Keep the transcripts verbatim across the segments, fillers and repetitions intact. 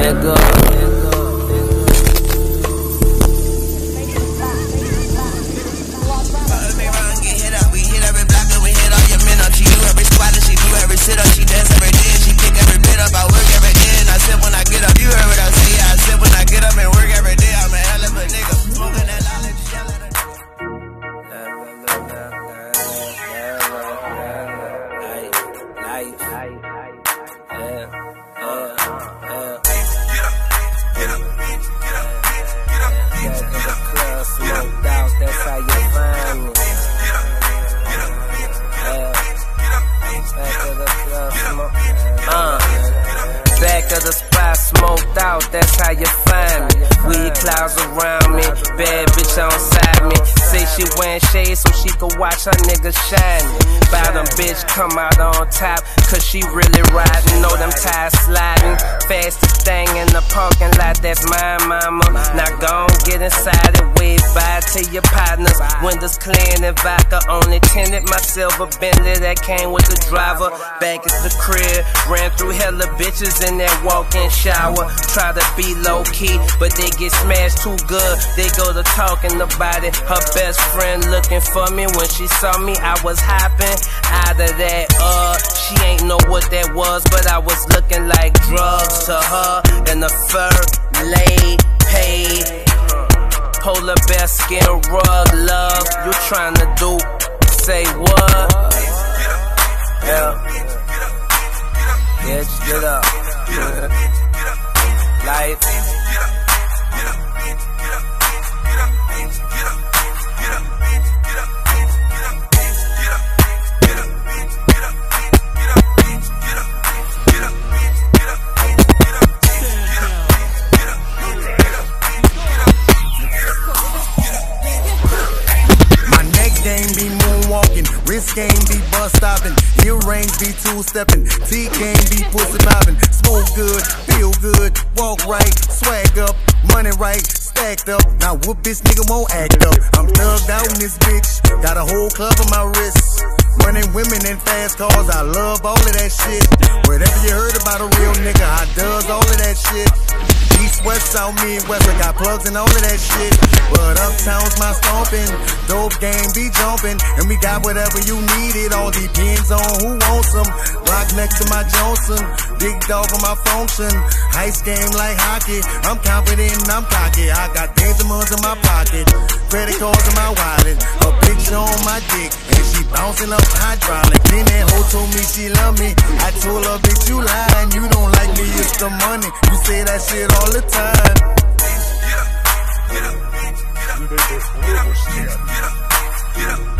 nigga. Sit up, she dance every day, she pick every bit up, I work every day, and I said when I get up, you heard what I say, I said when I get up and work every day, I'm a hell of a nigga, smoking that loud, just yell at That's how you find me. Uh, back of the spot, smoked out, that's how you find me. Weed clouds around me, bad bitch on side me. Say she wearing shades so she could watch her niggas shine. Bottom bitch come out on top, cause she really riding. Know them tires sliding, fastest thing in the parking lot, that's my mama. Now gon' get inside and wave bye to your partners. Windows clean and vodka only tinted. My silver Bentley that came with the driver. Back at the crib, ran through hella bitches in that walk-in shower. Try to be low-key, but they get smashed too good. They go to talking about it. Her best friend looking for me. When she saw me, I was hopping out of that, uh she ain't know what that was, but I was looking like drugs to her. And the fur laid, paid. Polar bear skin rug, love. You trying to do, say what? Yeah. Yeah, just get up. Life. Game be moonwalking, wrist game be bus stopping, earrings be two stepping, T game be pussy popping. Smoke good, feel good, walk right, swag up, money right, stacked up. Now whoop this nigga won't act up. I'm thugged out in this bitch, got a whole club on my wrist. Running women in fast cars, I love all of that shit. Whatever you heard about a real nigga, I does all of that shit. East, west, south, midwest, I got plugs and all of that shit. But uptown's my stomping, dope game be jumping, and we got whatever you need, it all depends on who wants them. Rock next to my Johnson, big dog on my function. Ice game like hockey, I'm confident and I'm cocky. I got diamonds in my pocket, credit cards in my wallet, a picture on my dick, and she bouncing up hydraulic. Then that hoe told me she love me, I told her, bitch, you lying, you don't like me, it's the money. You say that shit all the time. Get up, get up, get up, get up, get up, get up, get up.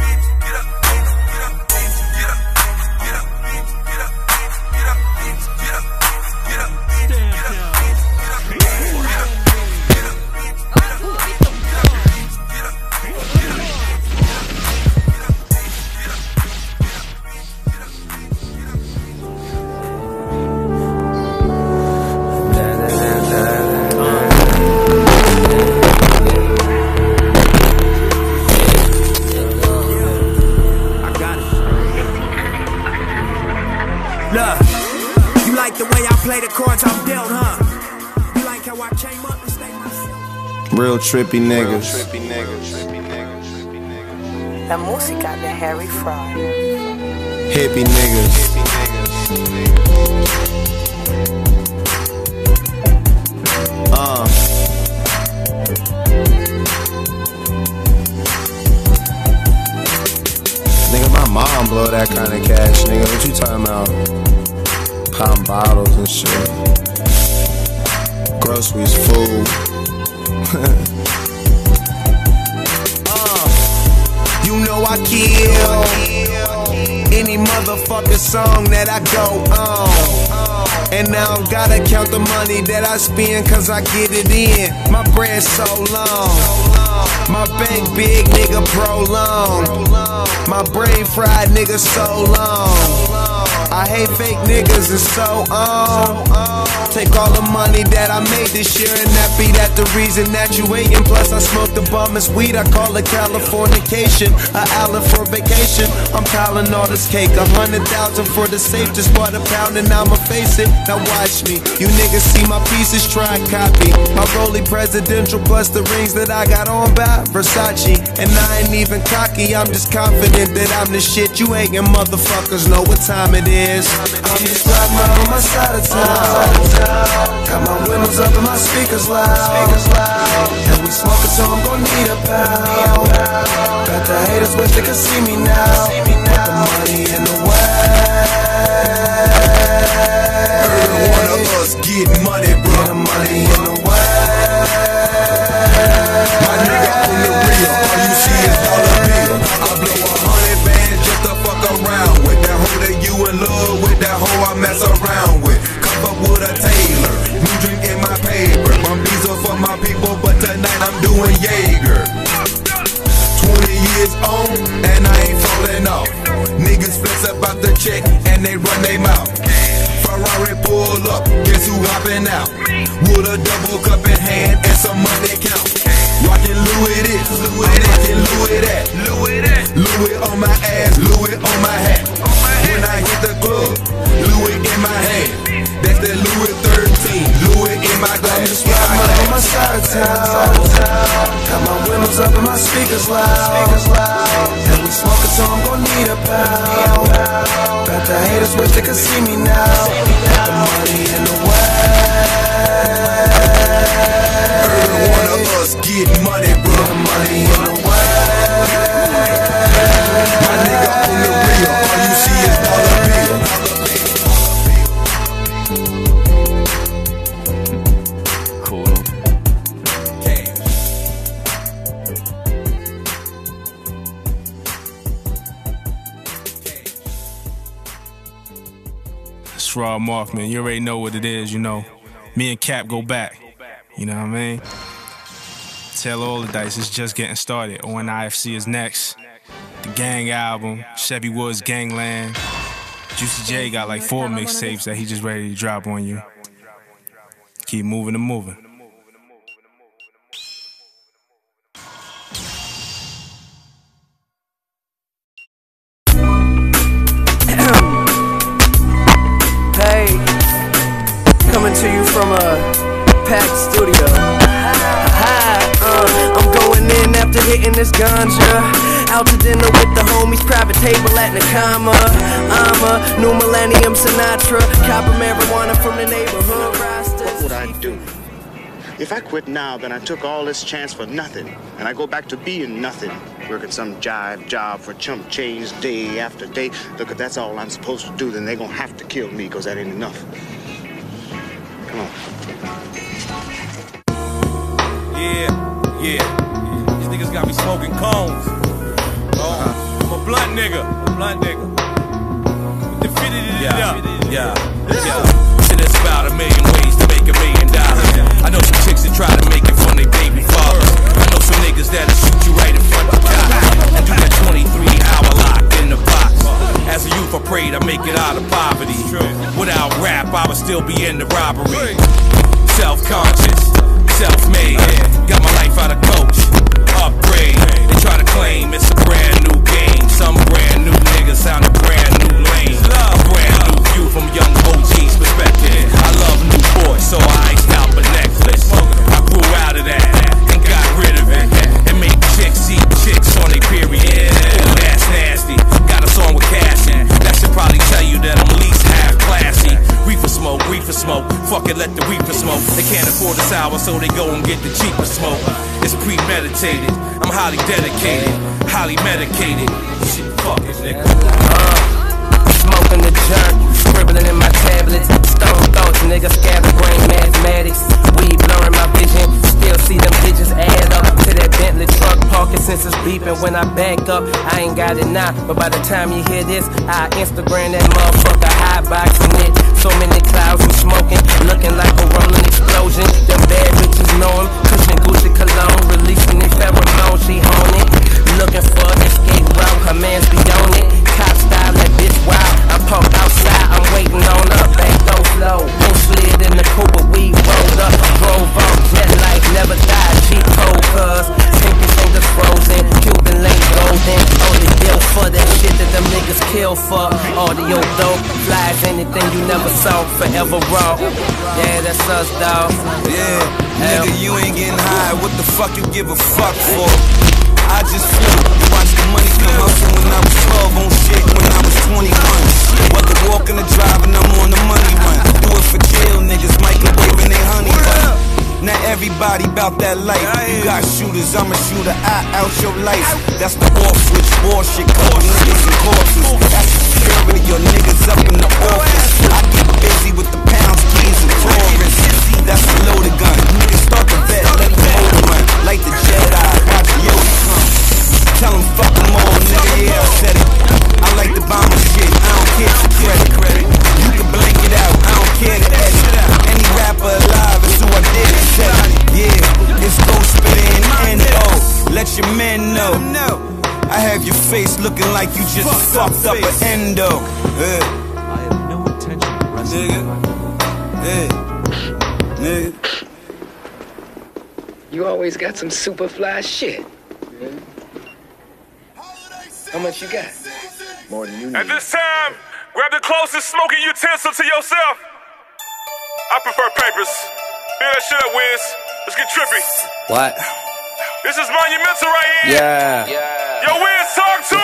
Real trippy niggas. La música de Harry Fry. Hippie niggas. Uh. Nigga, my mom blow that kind of cash, nigga. What you talking about? Popping bottles and shit. Groceries, food. uh, you know I kill any motherfucking song that I go on. And now I gotta count the money that I spend, cause I get it in. My bread so long, my bank big, nigga, prolong. My brain fried, nigga, so long. I hate fake niggas, and so on. take all the money that I made this year, and that be that the reason that you waiting. Plus I smoke the bummest weed, I call it Californication, a island for vacation. I'm piling all this cake, a hundred thousand for the safe, just bought a pound and I'ma face it. Now watch me, you niggas see my pieces, try and copy. My Rollie presidential plus the rings that I got on by Versace, and I ain't even cocky, I'm just confident that I'm the shit. You hating motherfuckers know what time it is. I'm just riding around on my side of town, got my windows up and my speakers loud, and we smoking so I'm gon' need a pound. Got the haters wish they could see me now, put the money in the way. Every one of us get money, bro. Get the money in the way. My nigga on the real, all you see is dollar bill. I blow a hundred bands just to fuck around with that hoe that you in love with, that hoe I mess around with. Cup up with a Taylor, new drink in my paper. I'm Visa for my people, but tonight I'm doing Jaeger. Twenty years on and I ain't falling off. Niggas flex about the check and they run they mouth. Ferrari pull up, guess who hopping out? With a double cup in hand and some money count. Rockin' Louis this, I'm rockin' Louis that. Louis on my ass, Louis on my hat. When I hit the club, Louis in my hand. That's that Louis thirteen, Louis in my glass. I'm just riding on my side of town, got my windows up and my speakers loud, and we smoking so I'm gon' need a pound. Got the haters wish they could see me now, got the money in the way. Every one of us get money, bro. Get the money in the way. My nigga on the real, all you see is dollar bill. Raw Mark, man. You already know what it is, you know. Me and Cap go back. You know what I mean? Tell all the dice, it's just getting started. O N I F C is next. The Gang album, Chevy Woods Gangland. Juicy J got like four mixtapes that he just ready to drop on you. Keep moving and moving. Coming to you from a packed studio. uh, I'm going in after hitting this ganja. Out to dinner with the homies, private table at Nakama. I'm a new millennium Sinatra, copper marijuana from the neighborhood. What would I do? If I quit now, then I took all this chance for nothing, and I go back to being nothing, working some jive job for chump change day after day. Look, if that's all I'm supposed to do, then they're gonna have to kill me, because that ain't enough. Come on. Yeah, yeah. These niggas got me smoking cones. Oh, I'm a blunt nigga. Blunt nigga. Yeah, yeah, yeah. Shit is about a million ways to make a million dollars. I know some chicks that try to make it from their baby fathers. I know some niggas that'll shoot you right in front of the cops and do that twenty-three hour lock in the box. As a youth, I prayed I make it out of poverty. Without rap, I would still be in the robbery. Self-conscious, self-made. Got my life out of coach. Upgrade. They try to claim it's a brand new game. Some brand new niggas sound a brand new lane. A brand new view from young O G's perspective. I love new boys, so I iced out the necklace. I grew out of that and got rid of it. And make chicks eat chicks on their period. Ooh, that's nasty. Got a song with Cassie. That should probably tell you that I'm at least half classy. Reefer smoke, reefer smoke. Fuck it, let the reefer smoke. They can't afford the sour, so they go and get the cheaper smoke. It's premeditated. I'm highly dedicated, highly medicated. Shit, fuck it, nigga. Uh, smoking the junk, scribbling in my tablets. Stone thoughts, nigga, scatterbrain mathematics. Weed blurring my vision. Still see them digits add up to that Bentley truck. Parking sensors beeping when I back up. I ain't got it now, but by the time you hear this, I Instagram that motherfucker, high boxing it. So many clouds I'm smoking, looking like a rolling explosion. Them bad bitches know him, Christian Gucci cologne, releasing these pheromones, she hone it. Looking for an escape route, her man's be on it. Cop style, that bitch wild. I'm pumped outside, I'm waiting on her. Back door flow, no slid in the coupe. audio dope. Fly as anything you never saw, forever raw. Yeah, that's us, dawg. Yeah, nigga, you ain't getting high. What the fuck you give a fuck for? I just flew, watch the money come up from when I was twelve on shit when I was twenty-one. Whether walking or driving, I'm on the money run. Do it for jail niggas, microwaving they honey bun. Now everybody bout that life. You got shooters, I'ma shoot a eye out your life. That's the off switch bullshit, couple niggas and corpses. That's the security, your niggas up in the office. I get busy with the pounds, keys, and Taurus. That's a loaded gun. Niggas start the vet, let the motor run. Like the Jedi, watch Yoda come. Tell them fuck them all, nigga, yeah, I said it. I like the bomber shit, I don't care for credit. You can blank it out, I don't care to edit. Any rapper alive is who I did it. Yeah, it's Ghost Spit and N O. Let your men know. I have your face looking like you just fucked up an endo. Yeah. I have no intention of arresting you. Yeah. Nigga. You always got some super fly shit. How much you got? More than you need. At this time, grab the closest smoking utensil to yourself. I prefer papers. Hear that shit up, Wiz. Let's get trippy. What? This is monumental right here. Yeah. yeah. Yo, Wiz, talk to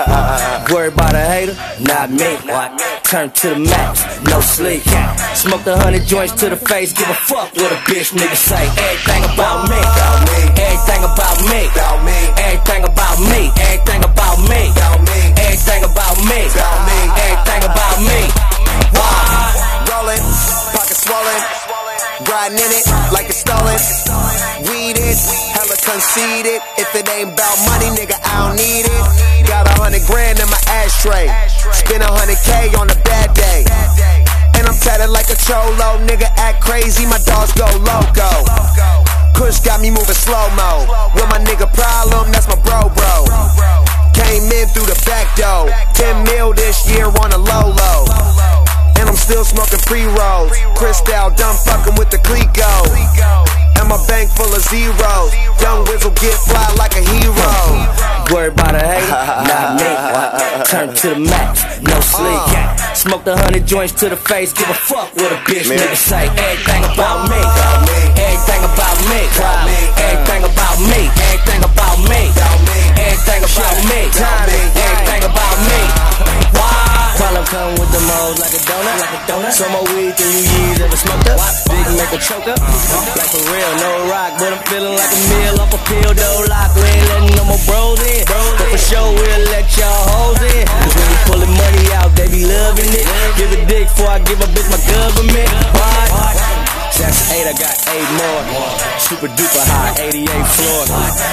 him. Worry about a hater? Not me. What? Turn to the max, no sleep. Smoke the hundred joints to the face. Give a fuck what a bitch nigga say. Everything about me. Everything about me. Everything about me. Everything about me. Everything about me. Everything about me. Why? Rolling, pocket swollen, riding in it like it's stolen. Weed it, hella conceited. If it ain't about money, nigga, I don't need it. Got a hundred grand in my ashtray. Spend a hundred K on a bad day. And I'm tatted like a cholo. Nigga act crazy, my dogs go loco. Kush got me moving slow-mo. With my nigga problem, that's my bro bro. Came in through the back door. Ten mil this year on a low low. And I'm still smoking pre-rolls. Cristal done fucking with the Clico. And my bank full of zeros. Young Wizzle get fly like a hero. Worry about a hater? Not me. Turn to the max, no sleep. Smoke the hundred joints to the face. Give a fuck what a bitch nigga say. Everything about me. Everything about me. Everything about me. Everything about me. Everything about me. Everything about me. Why? Problem come with the moles like a donut, like a donut. Some more weed than you years ever smoked up. Big make a choke up, like for real, no rock, but I'm feeling like a meal off a pill, though lock. We ain't letting no more bros in, but for sure we'll let y'all hoes in. Cause when we pulling money out, they be loving it. Give a dick before I give a bitch my government. Why? That's eight, I got eight more. Super duper high, eighty-eighth floor.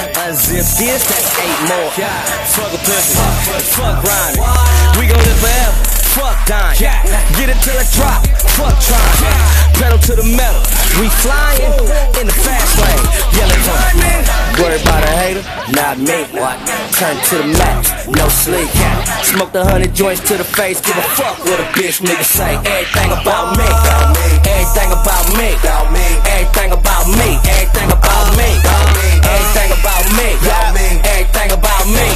Unzip this, that's eight more. Fuck a pussy, fuck grinding. We gon' live forever, fuck dying. Get it till it drop, fuck trying. Pedal to the metal, we flying in the fast lane. Yelling for me. Worry about a hater? Not me. What? Turn to the max, no sleep. Smoke the hundred joints to the face. Give a fuck what a bitch nigga say. Everything about me. Everything about me. Everything about me. Everything about me. Everything about me. Everything about me.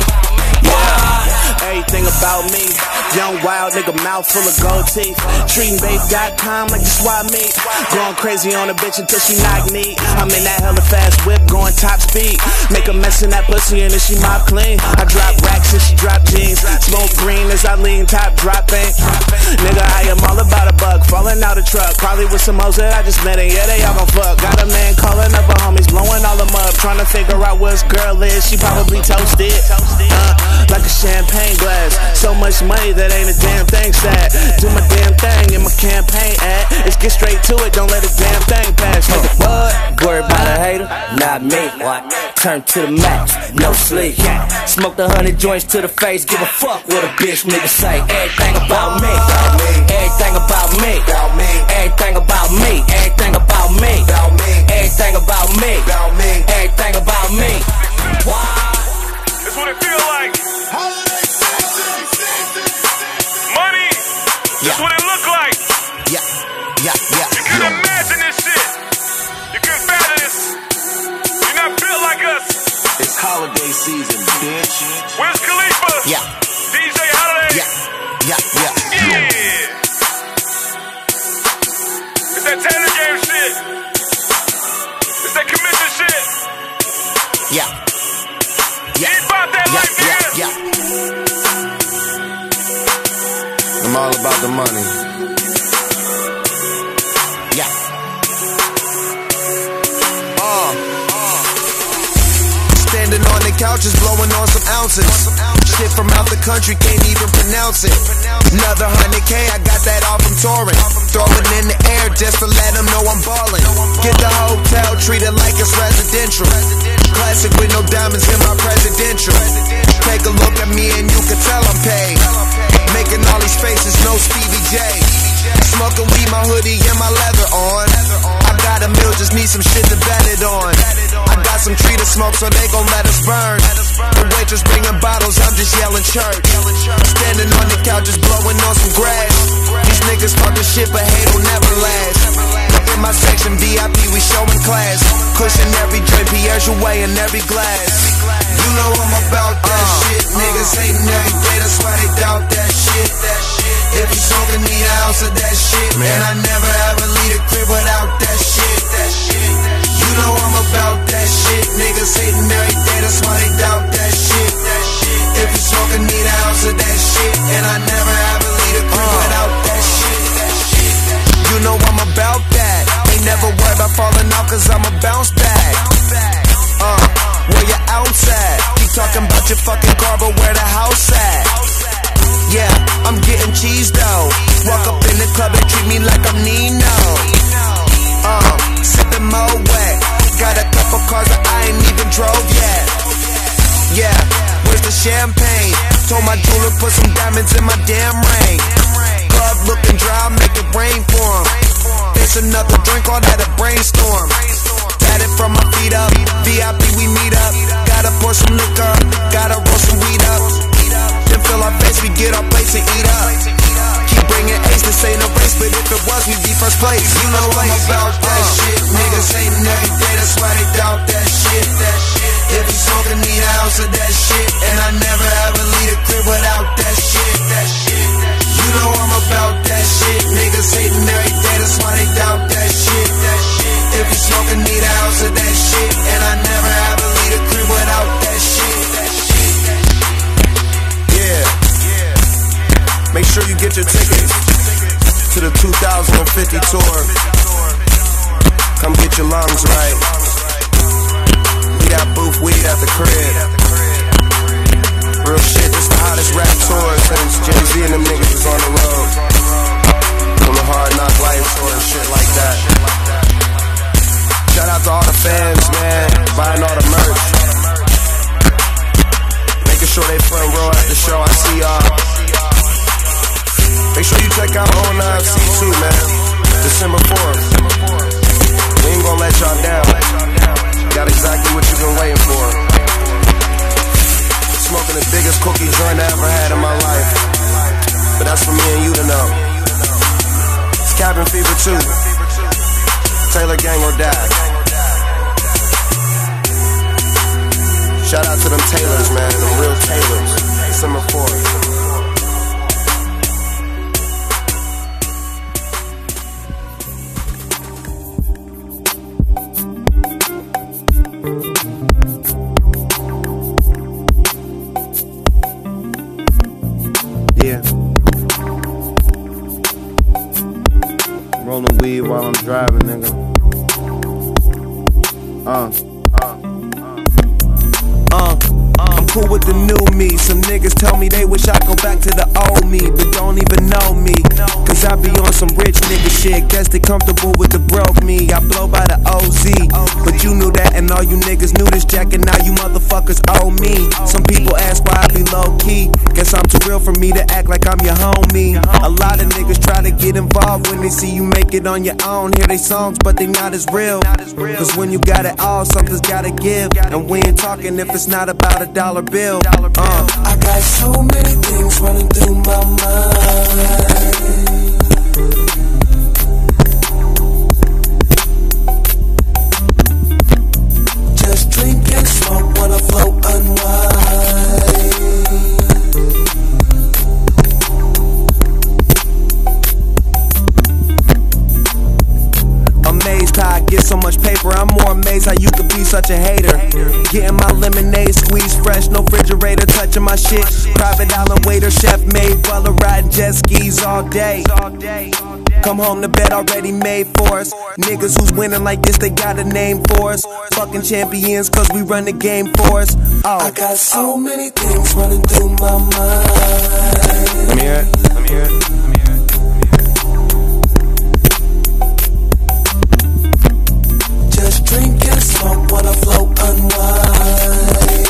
Everything about me. Young wild nigga, mouth full of gold teeth. Treating babe dot com like the swap meet. Going crazy on a bitch until she knock me. I'm in that hella fast whip going top speed. Make a mess in that pussy and then she mop clean. I drop racks and she drop jeans. Smoke green as I lean, top dropping. Nigga, I am all about a buck. Falling out a truck, probably with some hoes that I just met. And yeah, they all gon' fuck. Got a man calling up her homies, blowing all them up. Trying to figure out where his girl is. She probably toasted. Uh, like a champagne glass. So much money that ain't a damn thing sad. Do my damn thing in my campaign ad. Let's get straight to it, don't let a damn thing pass. Nigga, what? Worry about a hater? Not me. What? Turn to the max, no sleep. Smoke the hundred joints to the face. Give a fuck what a bitch nigga say. Everything about me. Everything about me. Everything about me. Everything about me. Everything about me. Everything about me. Why? It's what it feel like. Money. That's what it look like. Yeah, yeah, yeah. You can imagine this shit. You can fathom this. You're not built like us. It's holiday season, bitch. Where's Khalifa? Yeah. D J Holiday. Yeah, yeah, yeah. the money. Yeah. Uh. Standing on the couches, blowing on some ounces. Shit from out the country, can't even pronounce it. Another hundred K, I got that all from touring. Throw it in the air just to let them know I'm ballin'. Get the hotel, treat it like it's residential. Classic with no diamonds in my presidential. Take a look at me and you can tell I'm paid. Making all these faces, no Stevie J. Smoking weed, my hoodie and my leather on. I got a meal, just need some shit to bet it on. I got some tree to smoke, so they gon' let us burn. The waitress bringing bottles, I'm just yelling church. Standing on the couch, just blowing on some grass. These niggas talking shit, but hate will never last. In my section, V I P, we showing class. Cushion every drink, Pierre Jouet in every glass. You know I'm about that uh, shit. Niggas hating every day, that's why they doubt that shit. If you smoking, need an ounce of that shit. Man, I never ever leave a crib without that shit. You know I'm about that shit. Niggas hating every day, that's why they doubt that shit. If you smoking, need an ounce of that shit. And I never ever leave a crib uh, without that shit. You know I'm about that. Ain't never worried about falling off, cause I'm a bounce back. Uh, where your ounce at? Keep talking about your fucking car, but where the house at? Yeah, I'm getting cheese though. Walk up in the club and treat me like I'm Nino. Uh, sipping Moet. Got a couple cars that I ain't even drove yet. Yeah, where's the champagne? Told my jeweler put some diamonds in my damn ring. Club looking dry, make it rain for him. It's another drink, all that a brainstorm. Got it from my feet up, V I P we meet up. Gotta pour some liquor, gotta roll some weed up. Then fill our face, we get our plates and eat up. Keep bringing ace, this ain't no race, but if it was, we'd be first place. You know I'm about that shit. Niggas hating every day, that's why they doubt that shit. If you smoking, need an ounce of that shit. And I never ever leave a crib without that shit. You know I'm about that shit. Niggas hating every day, that's why they doubt that shit. If you smoking, need an ounce of that shit. And I never ever leave a crib without that shit. Yeah. Make sure you get your tickets to the two thousand fifty tour. Come get your lungs right. We got booth weed at the crib. Real shit, this the hottest rap tour since Jay-Z and them niggas was on the road. From the Hard Knock Life tour and shit like that. Shout out to all the fans, man, buying all the merch. Making sure they front row at the show, I see y'all. Make sure you check out oh nine C two, man. December fourth. We ain't gonna let y'all down. Got exactly what you've been waiting for. Smoking the biggest cookie joint I ever had in my life. But that's for me and you to know. It's Cabin Fever two. Taylor Gang or Die. Shout out to them Taylors, man. Them real Taylors. December fourth. Rolling weed while I'm driving, nigga. Uh, uh, uh. I'm cool with the new me. Some niggas tell me they wish I'd go back to the old me, but don't even know me. Cause I be on some rich nigga shit. Guess they comfortable with the broke me. I blow by the O Z, but you knew that and all you niggas knew this, Jack, and now you motherfuckers owe me. Some people ask why I be low key. Guess I'm too real for me to act like I'm your homie. A lot of niggas try to get involved when they see you make it on your own. Hear they songs, but they not as real. Cause when you got it all, something's gotta give. And we ain't talking if it's not about a dollar bill. Uh. I got so many things running through my mind. Just drink and smoke, wanna float, unwind. Amazed how I get so much paper. I'm more amazed how you could be such a hater. Getting my lemonade squeezed fresh, no refrigerator touching my shit. Private island waiter, chef made, Butler riding jet skis all day. Come home to bed already made for us. Niggas who's winning like this, they got a name for us. Fucking champions, cause we run the game for us. Oh. I got so many things running through my mind. Let me hear it. Let me hear it. Let me hear it. Just drink and smoke while I float unwind.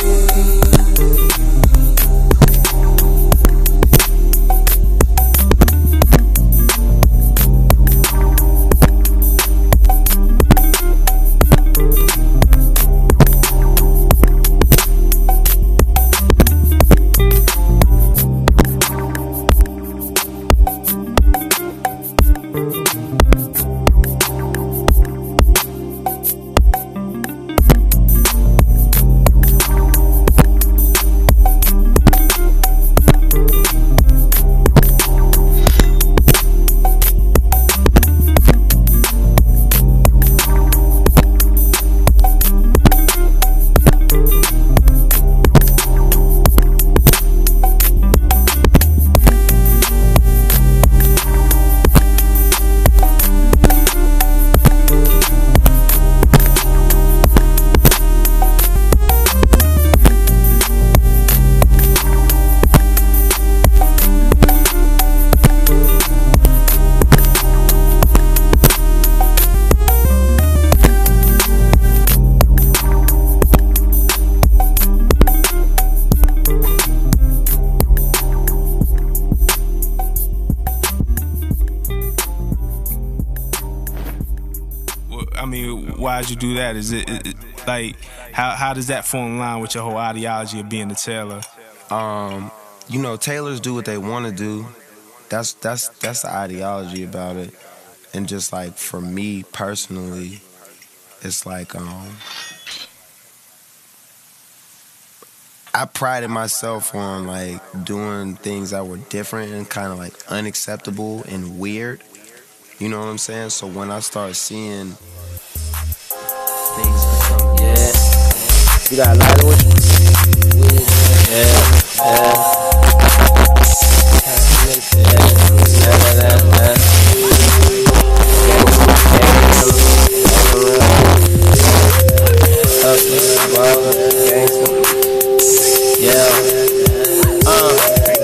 Why'd you do that? Is it, it like how how does that fall in line with your whole ideology of being a tailor? Um, you know, tailors do what they want to do. That's that's that's the ideology about it. And just like for me personally, it's like um, I prided myself on like doing things that were different and kind of like unacceptable and weird. You know what I'm saying? So when I start seeing things become, yeah, you got a lot of it. Yeah, yeah. Yeah, uh,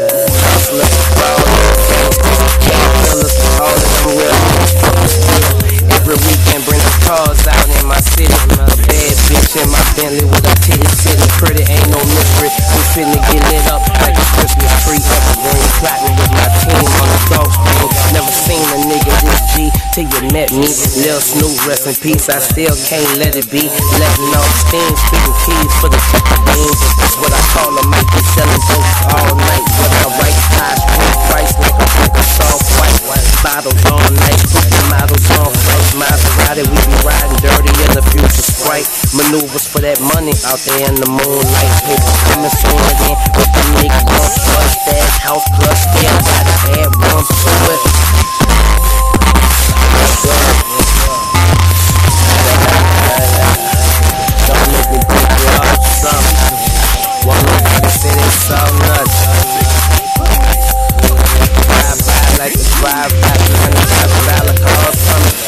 every weekend bring the cars out in my city. A bad bitch in my Bentley with a titty sitting pretty, ain't no mystery. I'm finna get lit up like a Christmas tree. Evergreen plotting with my team on the golf screen. Never seen a nigga this G till you met me. Lil Snoop, rest in peace, I still can't let it be. Letting off steam, spitting keys for the fucking beans. That's what I call a mic, be selling jokes all night. What I write, high street price like a drink of soft white. Bottles all night, put the models on flight. Maserati, we be riding dirty in the future Sprite. Maneuvers for that money out there in the moonlight. Paper coming soon again, but the nigga gon' trust that house plus still gotta add one to it. Don't make me break you off something. One nigga said it's so nuts. Drive by like a drive by, man, a hundred dollar car coming.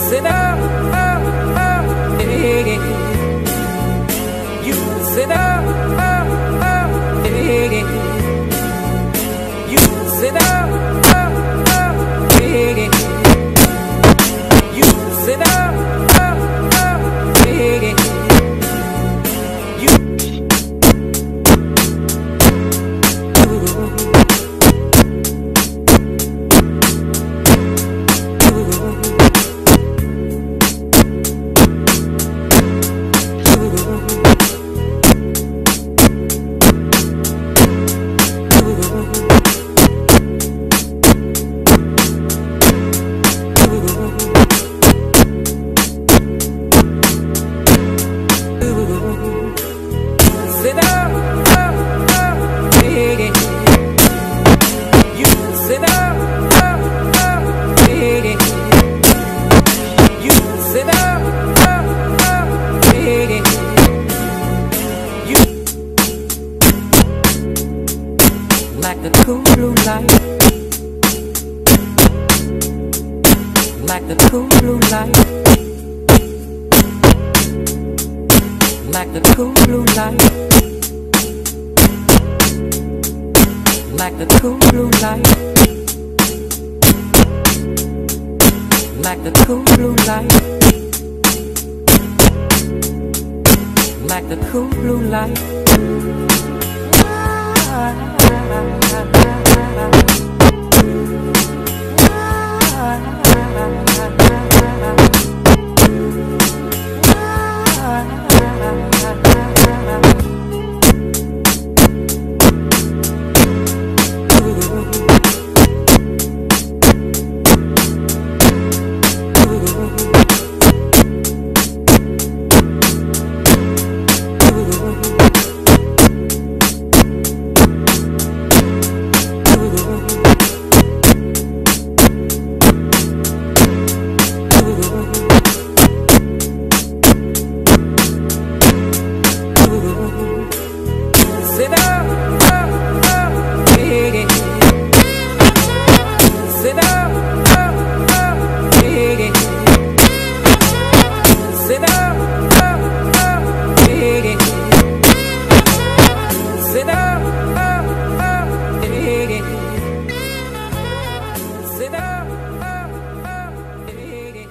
sit up, up, up, hey. You sit up, up, up, hey. You sit up, up, up, hey. You sit up, up, up, hey. You sit up, up, up, hey. You sit up, up, up, hey. You sit up, up, up, hey. You like the cool blue light, like the cool blue light, like the cool blue light, like the cool blue light, like the cool blue light, like the cool blue light. Sit up, up, up, hey. Sit up, up, up, hey. Sit up, up, up, hey. Sit up, up, up, hey. Sit up, up, up, hey.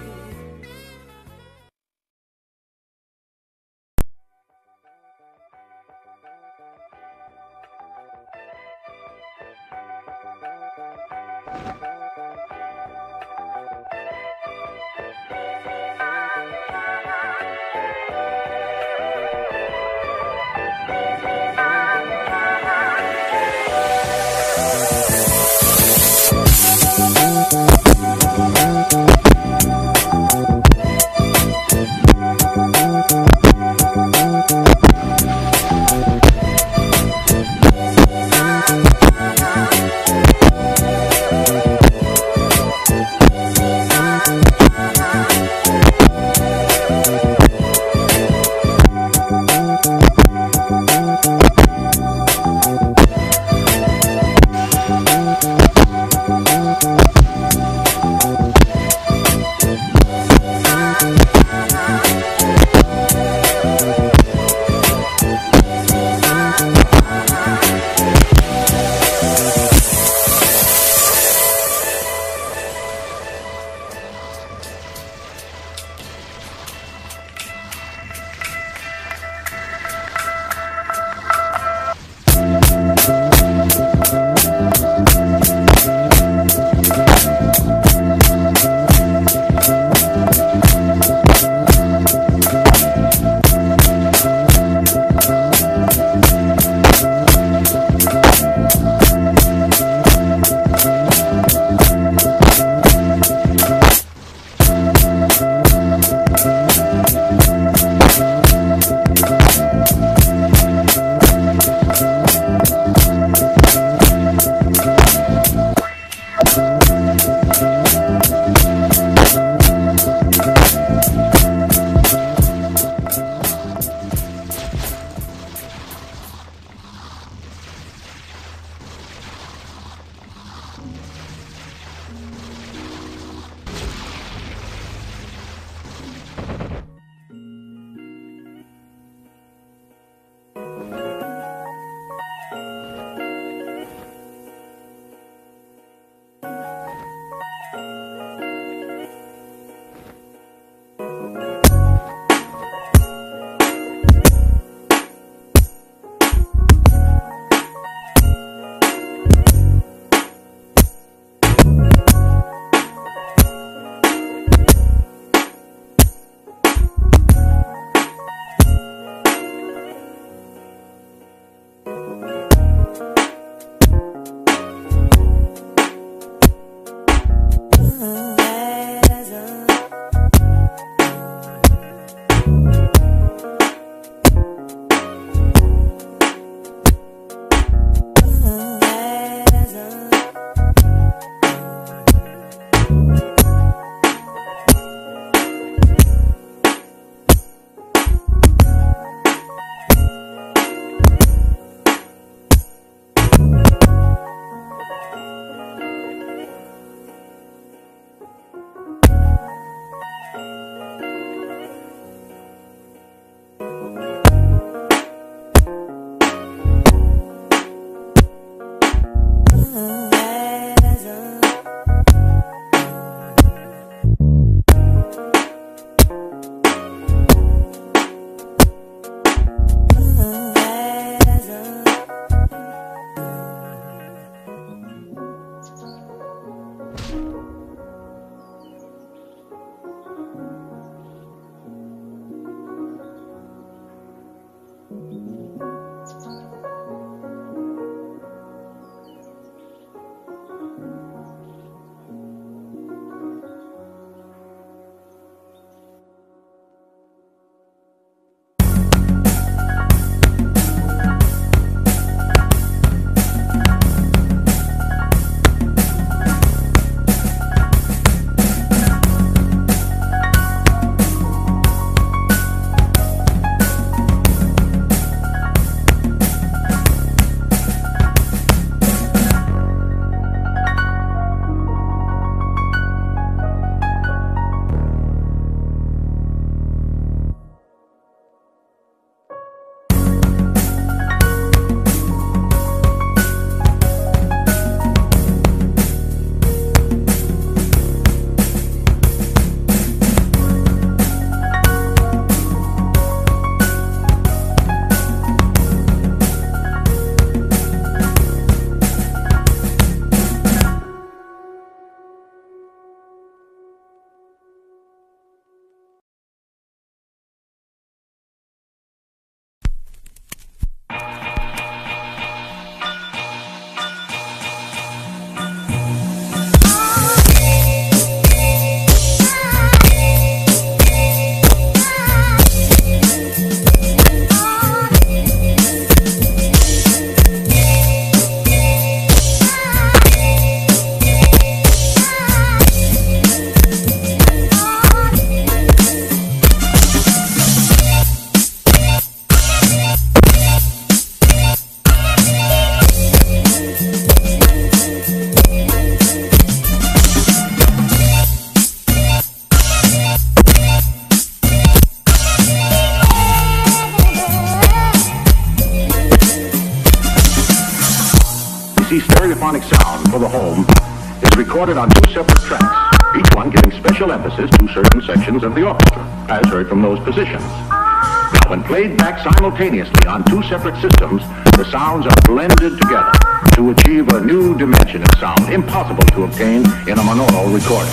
C stereophonic sound for the home is recorded on two separate tracks, each one giving special emphasis to certain sections of the orchestra, as heard from those positions. Now, when played back simultaneously on two separate systems, the sounds are blended together to achieve a new dimension of sound impossible to obtain in a monaural recording.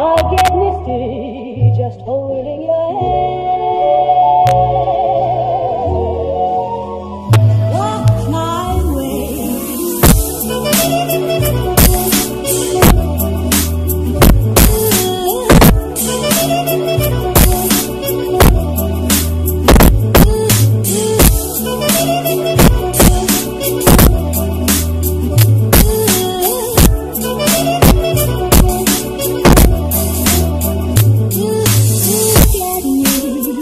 I get misty just holding your hand. Walk my way. Getting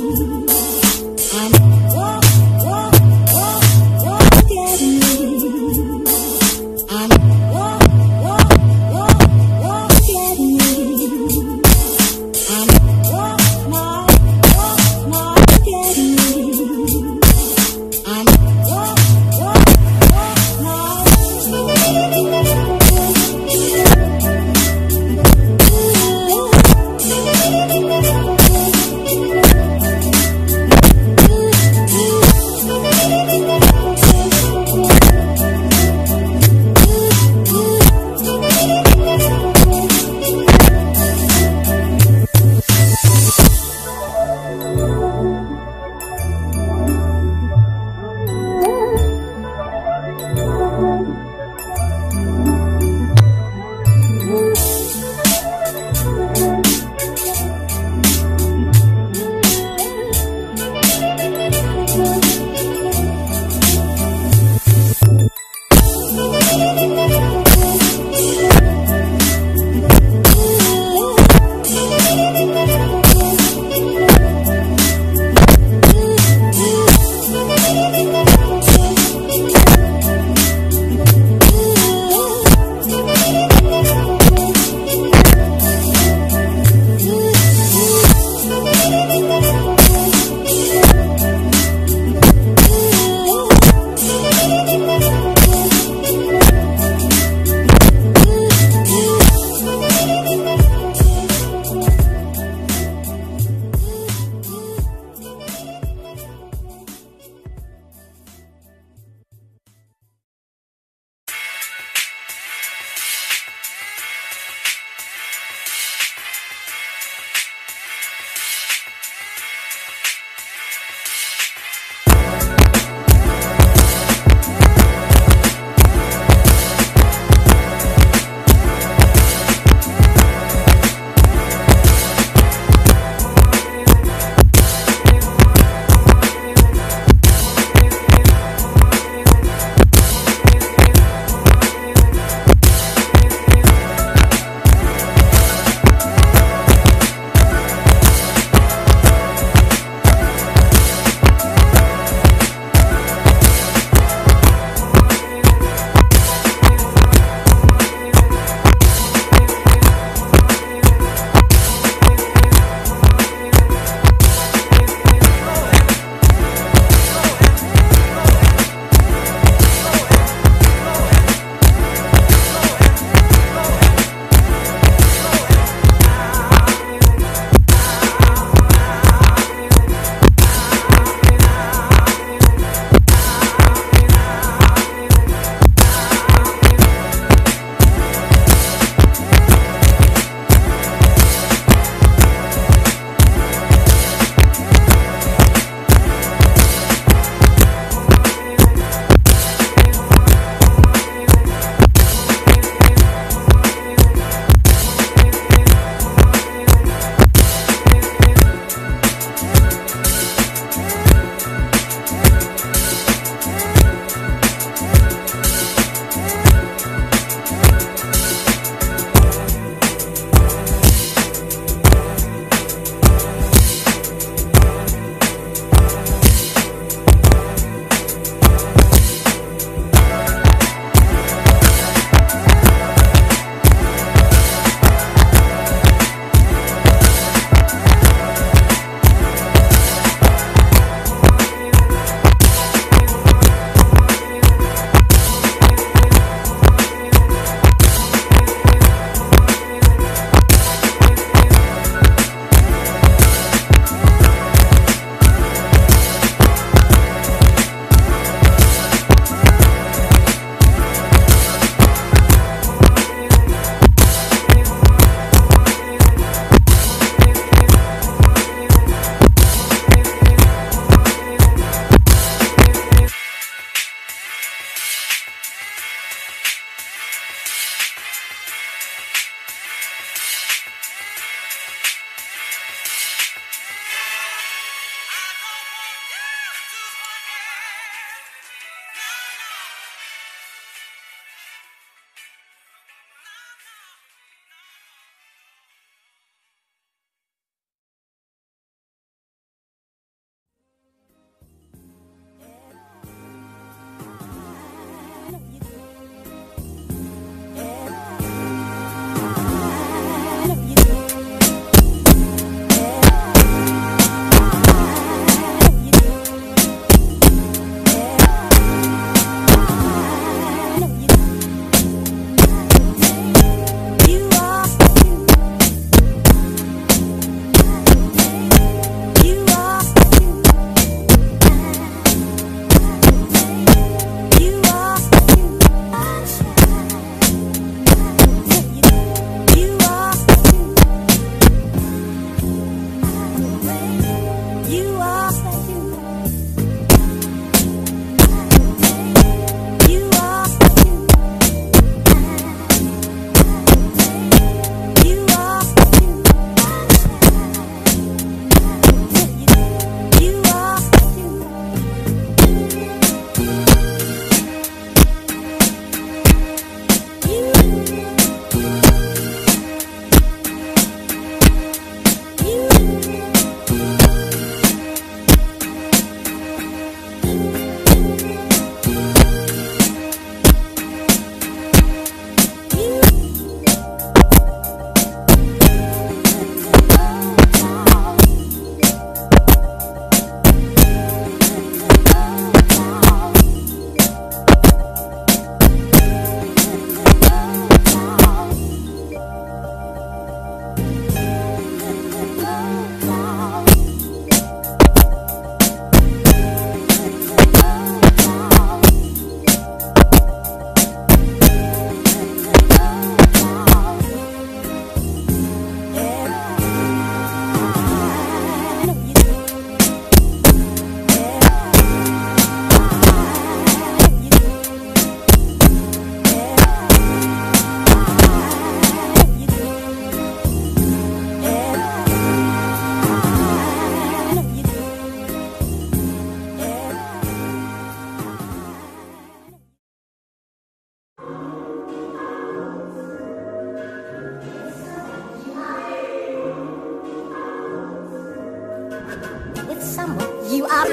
are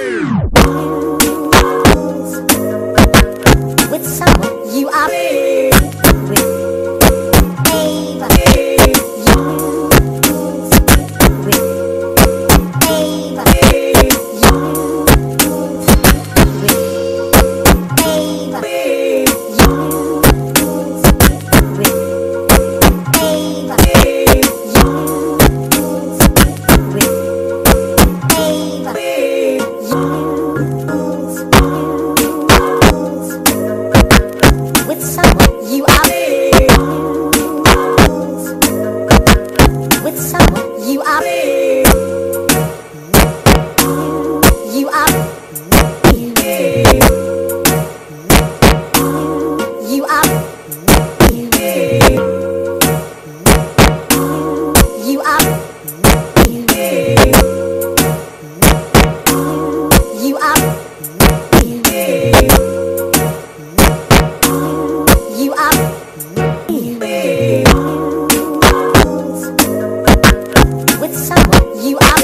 with someone you are with Ava. With someone you are with someone you are you are you are you are you are you are with someone you are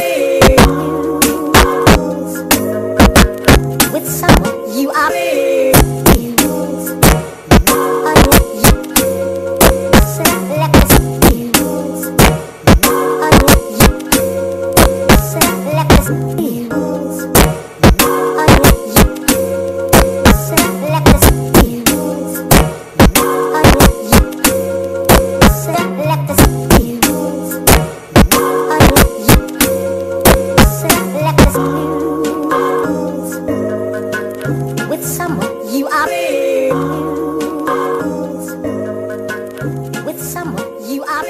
with someone you are with someone you are with someone you are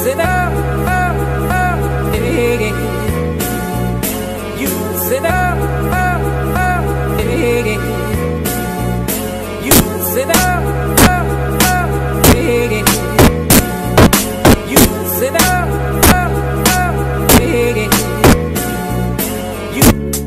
sit up, up, up, yeah. You sit up, up, up, yeah. You sit up, up, up, yeah. You sit up, up, up, yeah. You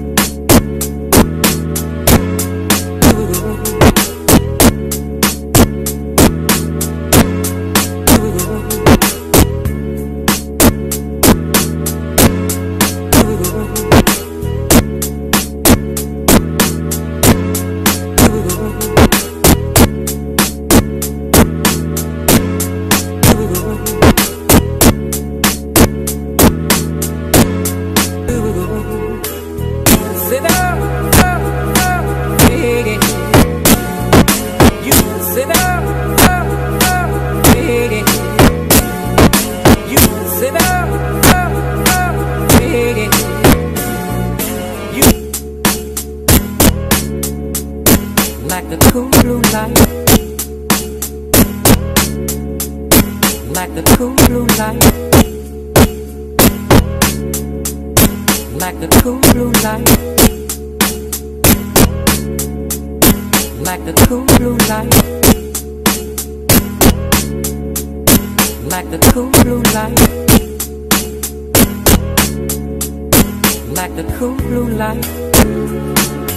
sit up, up, up, yeah. You sit up, up, up, yeah. You sit up, up, up, yeah. You like the cool blue light, like the cool blue light, like the cool blue light, like the cool blue light, like the cool blue light, like the cool blue light.